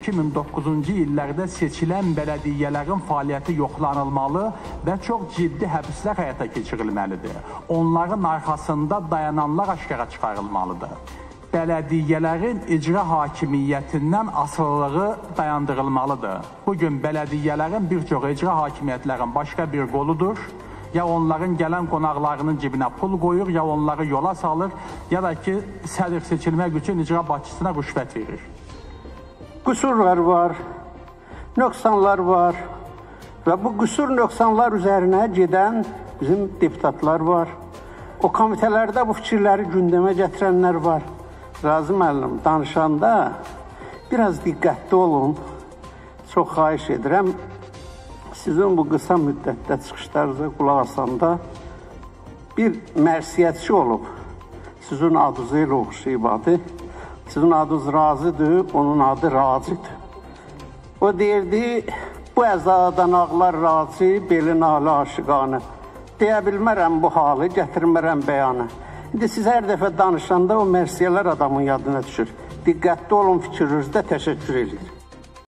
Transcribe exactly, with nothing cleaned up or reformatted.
iki min doqquzuncu illərdə seçilən bələdiyyələrin fəaliyyəti yoxlanılmalı və çox ciddi həbslər həyata keçirilməlidir. Onların arxasında dayananlar aşkara çıxarılmalıdır. Bələdiyyələrin icra hakimiyyətindən asılılığı dayandırılmalıdır. Bugün bələdiyyələrin bir çox icra hakimiyyətlərin başqa bir qoludur. Ya onların gələn qonaqlarının cibinə pul qoyur, ya onları yola salır, ya da ki, sədr seçilmək üçün icra başçısına rüşvət verir. Qüsurlar var, nöqsanlar var və bu qüsur nöqsanlar üzərinə gedən bizim deputatlar var. O komitələrdə bu fikirləri gündəmə gətirənlər var. Razi müəllim, danışanda biraz diqqətli olun, çox xahiş edirəm. Sizin bu qısa müddətdə çıxışlarınıza qulaq asanda bir mərsiyətçi olub, sizin adınızı ilə oxşayıb adı, sizin adınız Razidir, onun adı Racidir. O deyirdi, bu əzadan ağlar Raci, belin ali aşıqanı. Deyə bilmərəm bu halı, gətirmərəm bəyanı. İndi siz hər dəfə danışanda o mərsiyələr adamın yadına düşür. Diqqətli olun fikrinizdə, təşəkkür edir.